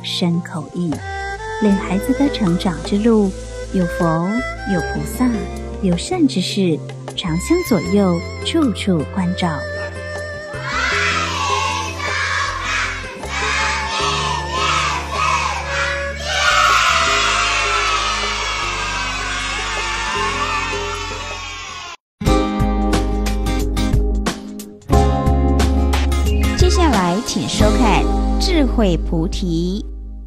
身口意，令孩子的成长之路有佛有菩萨有善知识，常向左右，处处关照。接下来请收看智慧菩提。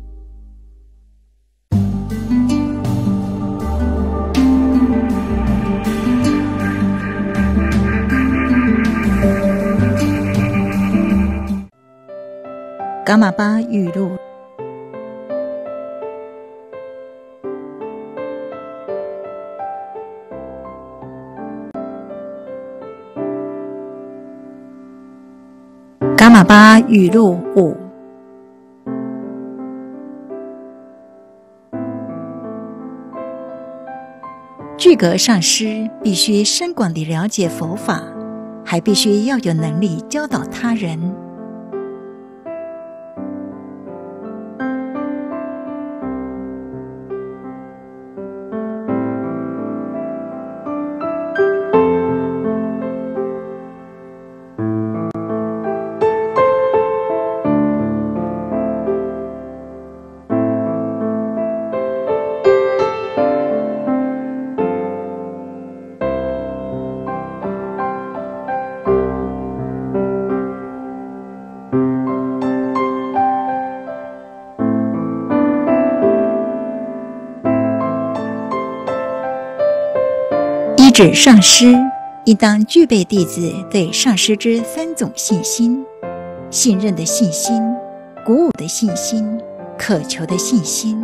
噶玛巴语录。噶玛巴语录5。具格上师必须深广地了解佛法，还必须要有能力教导他人。依止上师，应当具备弟子对上师之3种信心：信任的信心、鼓舞的信心、渴求的信心。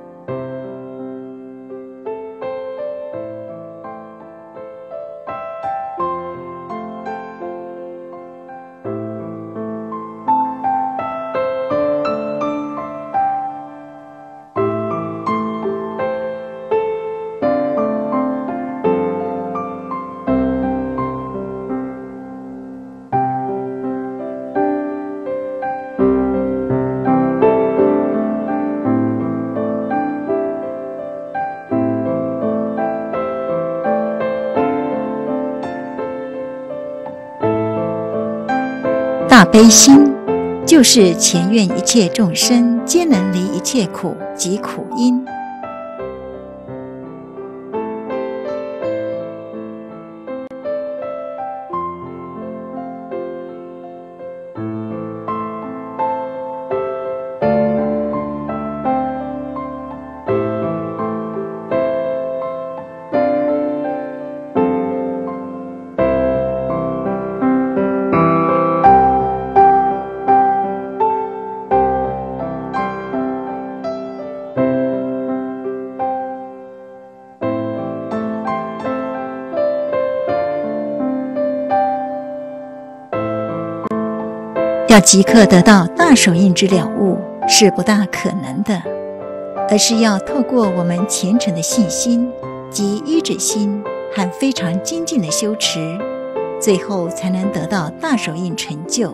大悲心就是祈愿一切众生皆能离一切苦及苦因。要即刻得到大手印之了悟是不大可能的，而是要透过我们虔诚的信心及依止心和非常精进的修持，最后才能得到大手印成就。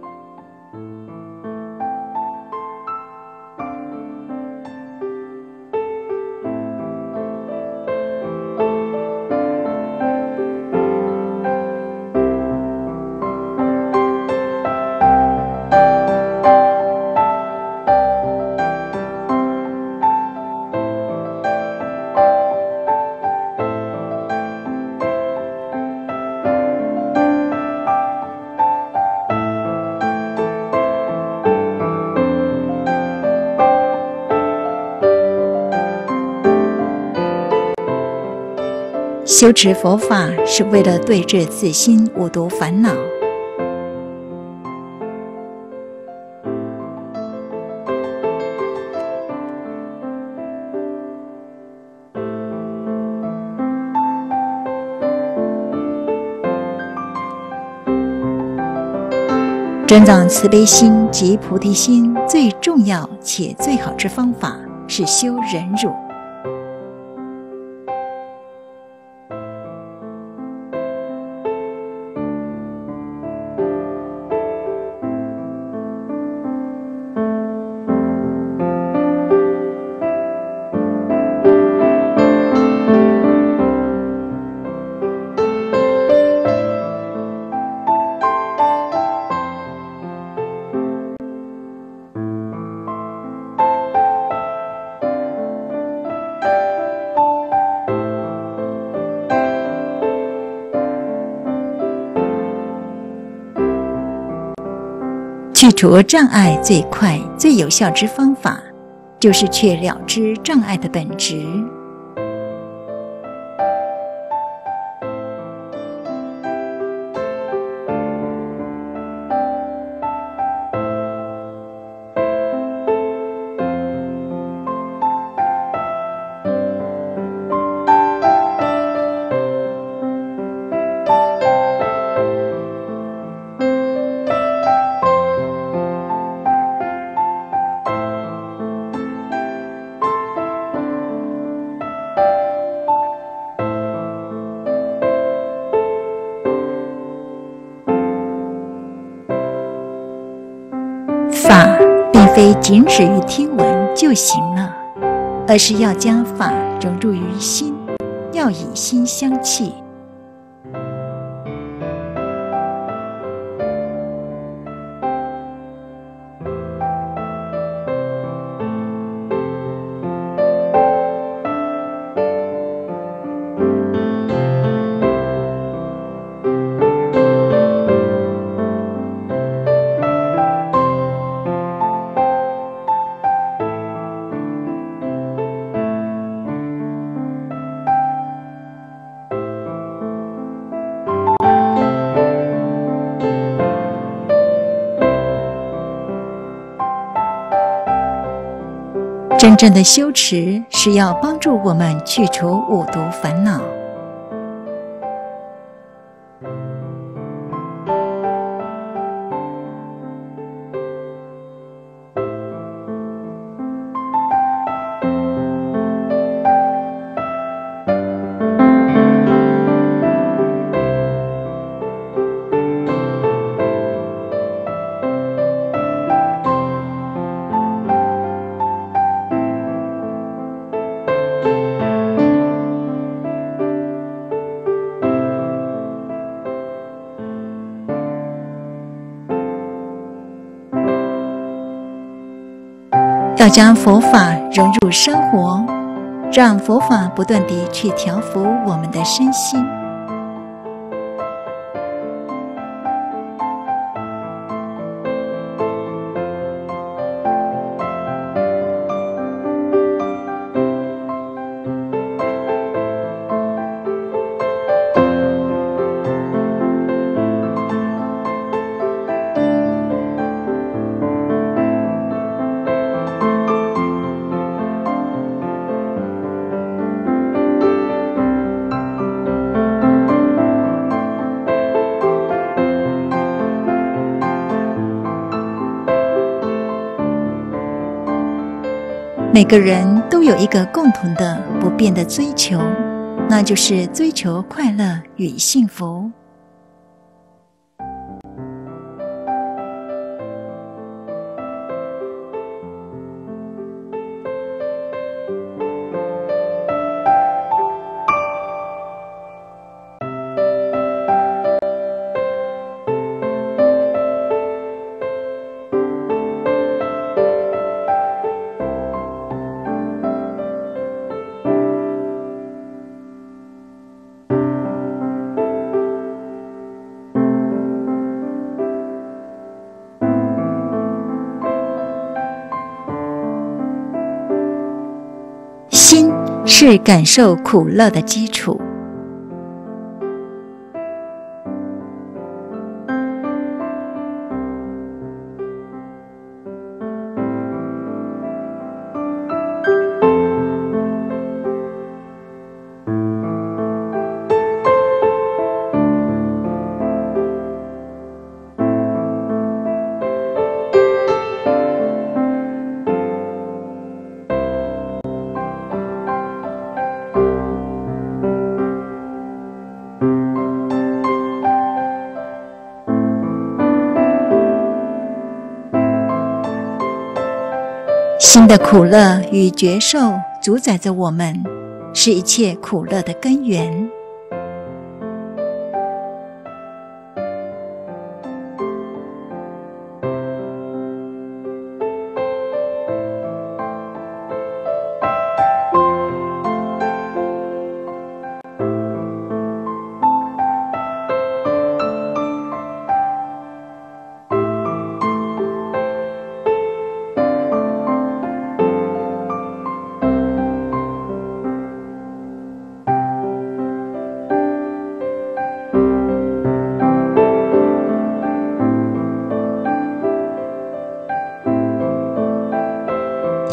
修持佛法是为了对治自心五毒烦恼。增长慈悲心及菩提心最重要且最好之方法是修忍辱。 除障碍最快、最有效之方法，就是去了知障碍的本质。法并非仅止于听闻就行了，而是要将法融入于心，要以心相契。真正的修持是要帮助我们去除五毒烦恼。要将佛法融入生活，让佛法不断地去调伏我们的身心。每个人都有一个共同的不变的追求，那就是追求快乐与幸福。心是感受苦乐的基础。心的苦乐与觉受主宰着我们，是一切苦乐的根源。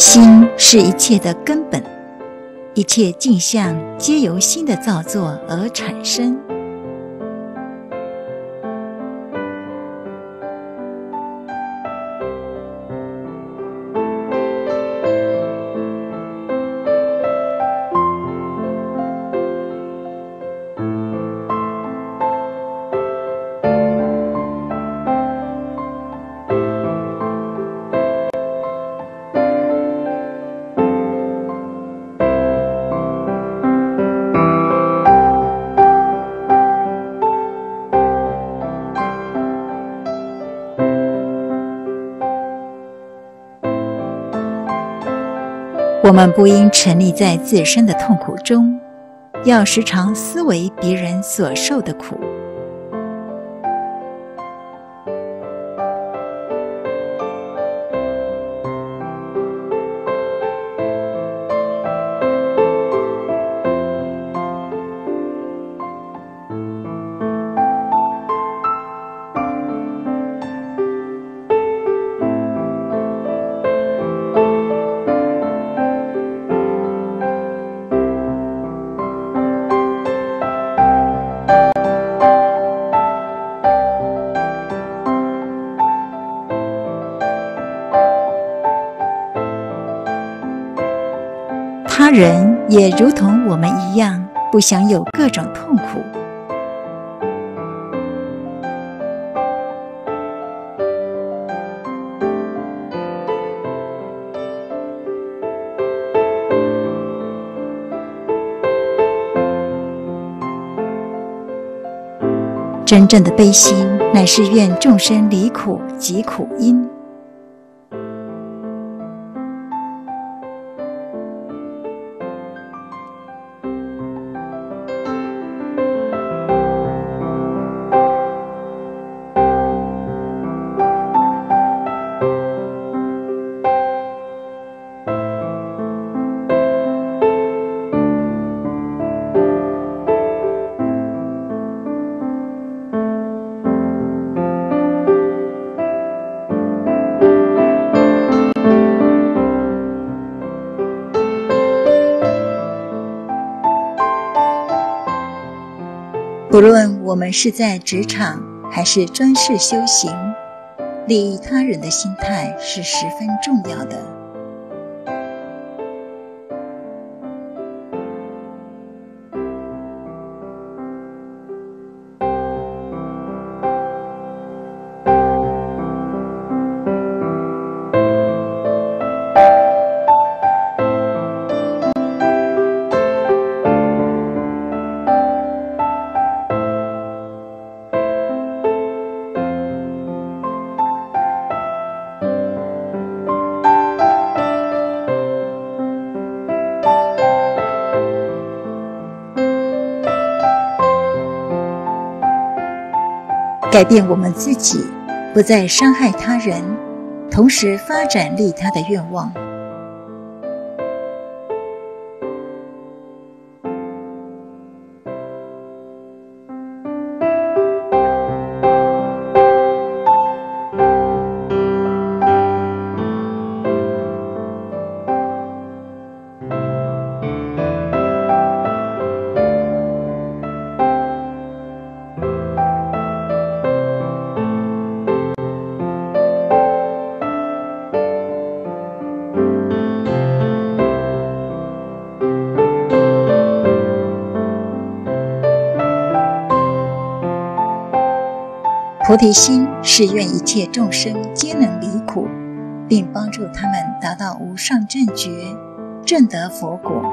心是一切的根本，一切镜像皆由心的造作而产生。我们不应沉溺在自身的痛苦中，要时常思维别人所受的苦。他人也如同我们一样，不享有各种痛苦。真正的悲心，乃是愿众生离苦即苦因。不论我们是在职场还是专事修行，利益他人的心态是十分重要的。改变我们自己，不再伤害他人，同时发展利他的愿望。菩提心是愿一切众生皆能离苦，并帮助他们达到无上正觉，证得佛果。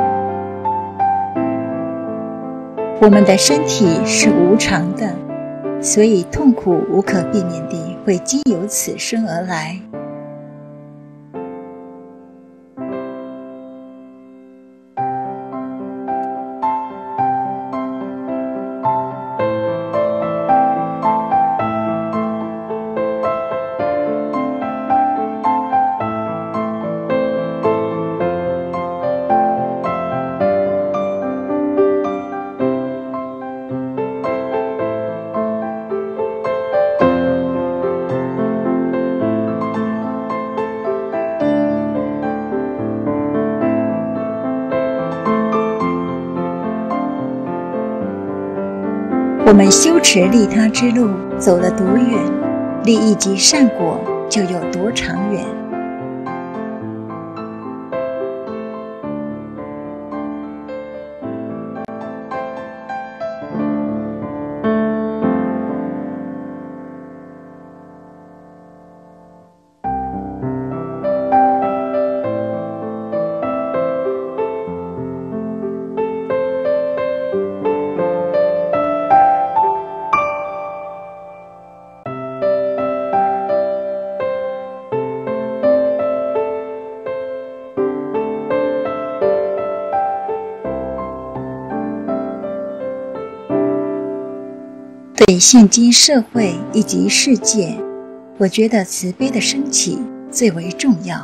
我们的身体是无常的， 所以痛苦无可避免地会经由此生而来。我们修持利他之路走了多远，利益及善果就有多长远。对现今社会以及世界，我觉得慈悲的升起最为重要。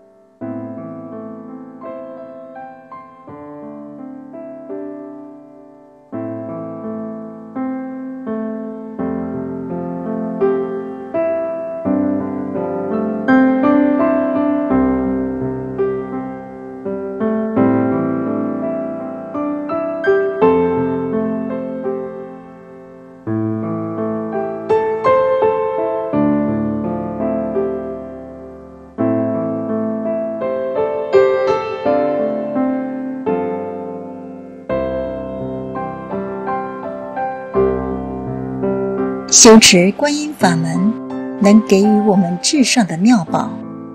修持观音法门，能给予我们至上的妙宝。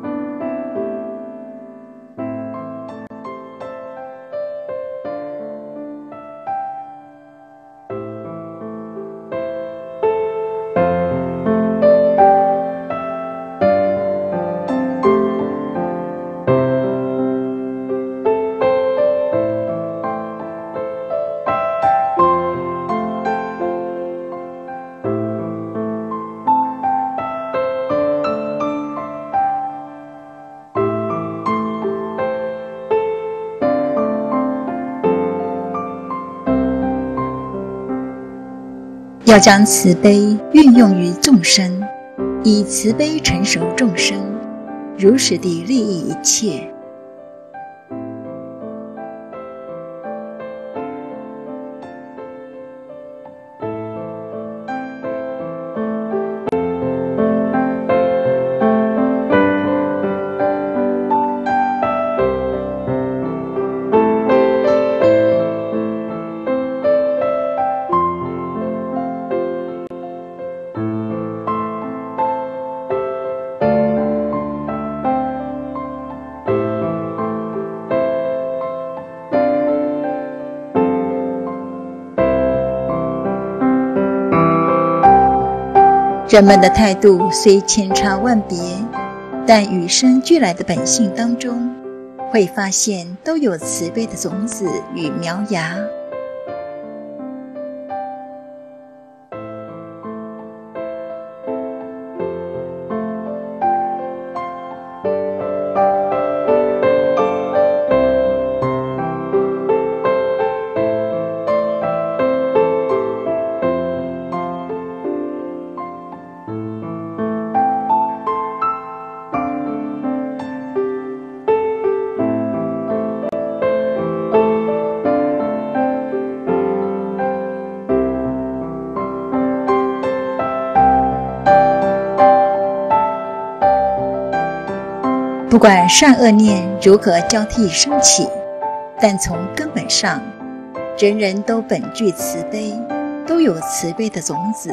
要将慈悲运用于众生，以慈悲成熟众生，如实地利益一切。人们的态度虽千差万别，但与生俱来的本性当中，会发现都有慈悲的种子与苗芽。不管善恶念如何交替升起，但从根本上，人人都本具慈悲，都有慈悲的种子。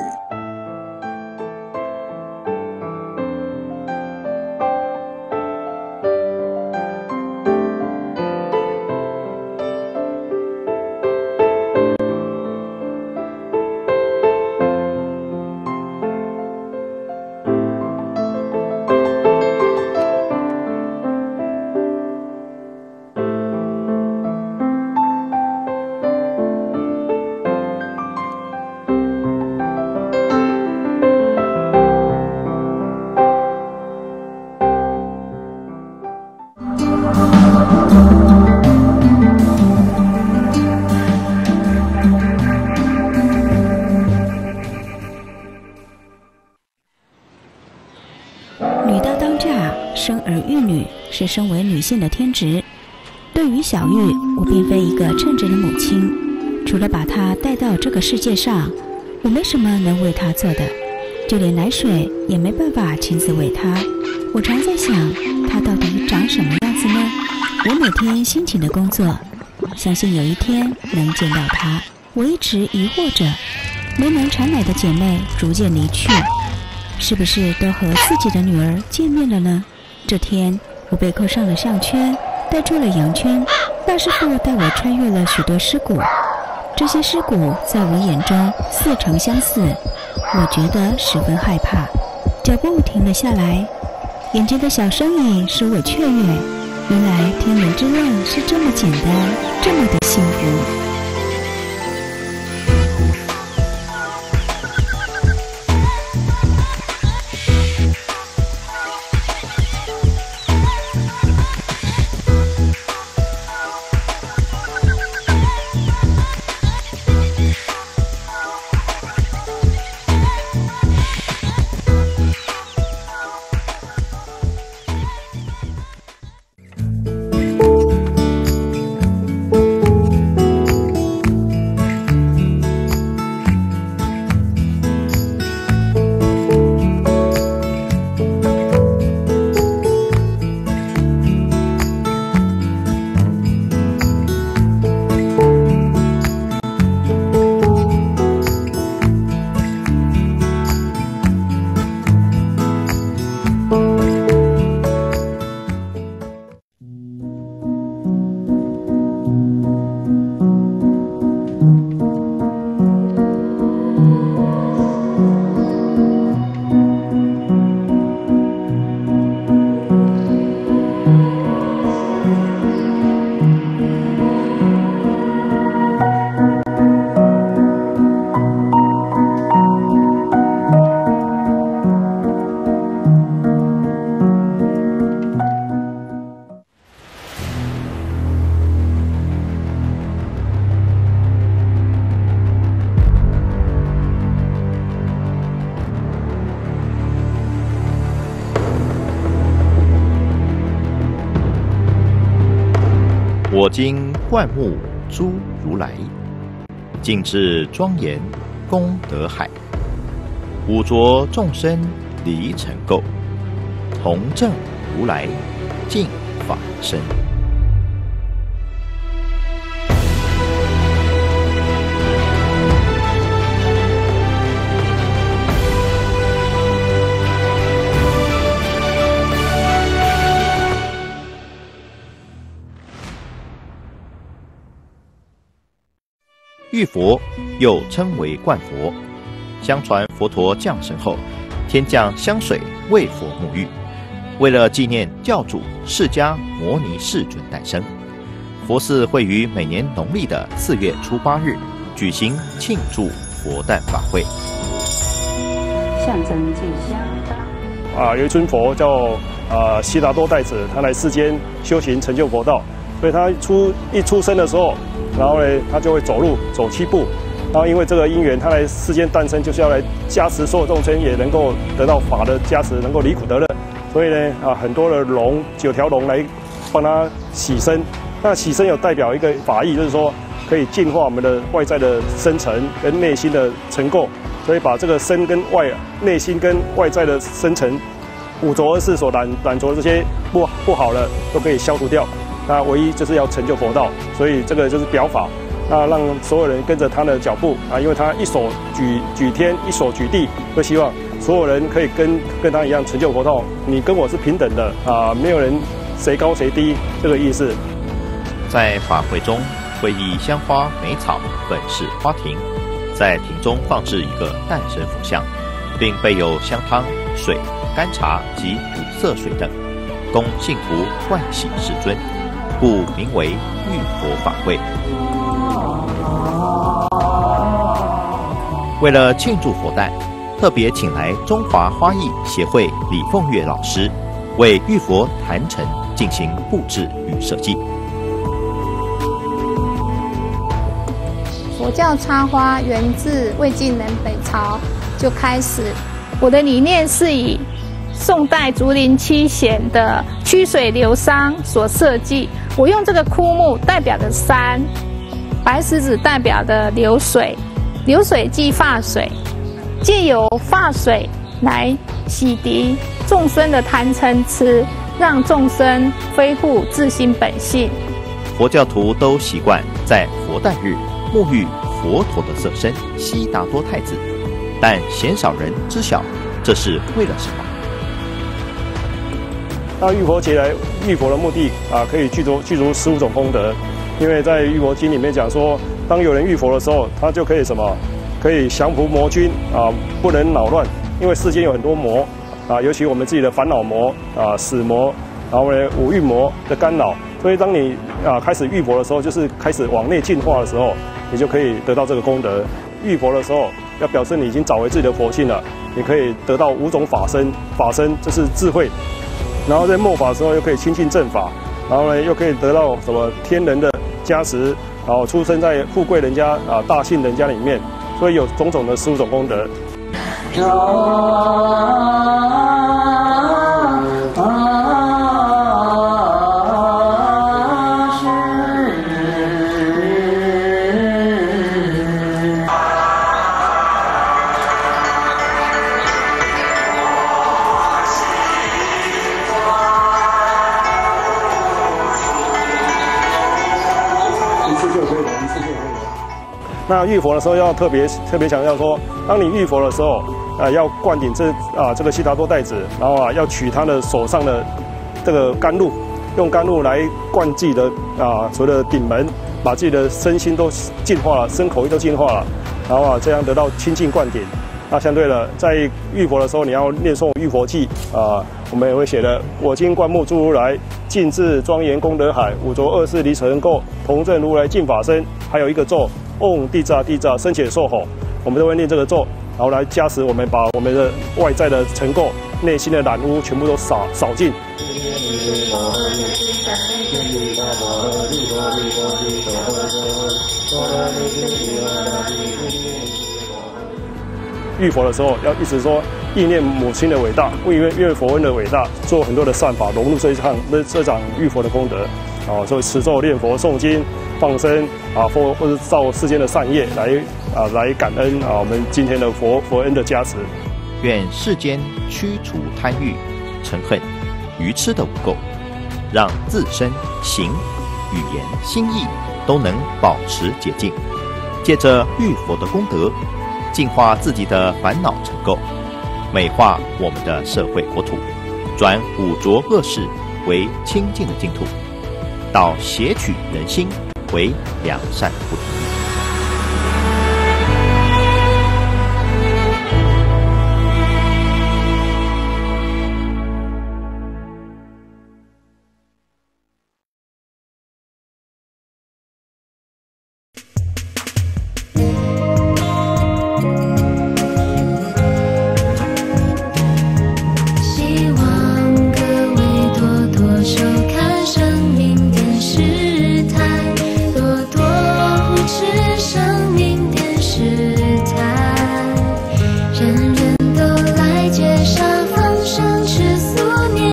大，生儿育女是身为女性的天职。对于小玉，我并非一个称职的母亲，除了把她带到这个世界上，我没什么能为她做的，就连奶水也没办法亲自喂她。我常在想，她到底长什么样子呢？我每天辛勤的工作，相信有一天能见到她。我一直疑惑着，没能产奶的姐妹逐渐离去，是不是都和自己的女儿见面了呢？这天，我被扣上了项圈，带出了羊圈。大师傅带我穿越了许多尸骨，这些尸骨在我眼中似曾相似，我觉得十分害怕。脚步停了下来，眼前的小身影使我雀跃。原来天伦之乐是这么简单，这么的幸福。 我今万物诸如来，尽至庄严功德海。五浊众生离尘垢，同证如来净法身。玉佛又称为灌佛，相传佛陀降生后，天降香水为佛沐浴。为了纪念教主释迦牟尼世尊诞生，佛寺会于每年农历的4月初8日举行庆祝佛诞法会。 象征吉祥。 有一尊佛叫悉达多太子，他来世间修行成就佛道，所以他一出生的时候，然后呢，他就会走路走7步，然后因为这个因缘，他来世间诞生，就是要来加持所有众生，也能够得到法的加持，能够离苦得乐。所以呢，很多的龙9条龙来帮他洗身。那洗身有代表一个法义，就是说可以净化我们的外在的深层跟内心的尘垢，所以把这个身跟内心跟外在的深层五浊恶世所染着的这些不好的，都可以消除掉。那唯一就是要成就佛道，所以这个就是表法。那让所有人跟着他的脚步因为他一手举天，一手举地，会希望所有人可以跟他一样成就佛道。你跟我是平等的没有人谁高谁低，这个意思。 在法会中，会以香花美草本饰花亭，在亭中放置一个诞生佛像，并备有香汤、水、干茶及五色水等，供信徒盥洗世尊，故名为浴佛法会。为了庆祝佛诞，特别请来中华花艺协会李凤月老师，为浴佛坛城进行布置与设计。 佛教插花源自魏晋南北朝就开始，我的理念是以宋代竹林七贤的曲水流觞所设计。我用这个枯木代表的山，白石子代表的流水，流水即发水，借由发水来洗涤众生的贪嗔痴，让众生恢复自心本性。 佛教徒都习惯在佛诞日沐浴佛陀的色身悉达多太子，但鲜少人知晓这是为了什么。 那浴佛节来浴佛的目的可以具足15种功德。因为在《浴佛经》里面讲说，当有人浴佛的时候，他就可以什么？可以降伏魔君不能扰乱。因为世间有很多魔尤其我们自己的烦恼魔死魔，然后呢五蕴魔的干扰。所以当你开始浴佛的时候，就是开始往内进化的时候，你就可以得到这个功德。浴佛的时候，要表示你已经找回自己的佛性了，你可以得到5种法身，法身就是智慧。然后在末法的时候，又可以亲近正法，然后呢又可以得到什么天人的加持，然后出生在富贵人家大姓人家里面，所以有种种的15种功德。那浴佛的时候要特别强调说，当你浴佛的时候，要灌顶这个悉达多太子，然后要取他的手上的这个甘露，用甘露来灌自己的所谓的顶门，把自己的身心都净化了，身口意都净化了，然后这样得到清净灌顶。那相对的，在浴佛的时候，你要念诵浴佛记我们也会写的：我今灌木诸如来，尽至庄严功德海，五浊恶世离尘垢，同证如来净法身。还有一个咒。嗡地扎地扎深且受吼，我们都会念这个咒，然后来加持我们，把我们的外在的尘垢、内心的染污全部都扫尽。浴佛的时候要一直说意念母亲的伟大，意念佛恩的伟大，做很多的善法，融入这场浴佛的功德。所以持咒念佛诵经放生或者造世间的善业来感恩我们今天的佛恩的加持。 愿世间驱除贪欲、嗔恨、愚痴的污垢，让自身行、语言、心意都能保持洁净。借着浴佛的功德，净化自己的烦恼尘垢，美化我们的社会国土，转五浊恶世为清净的净土，导谐取人心为良善菩提。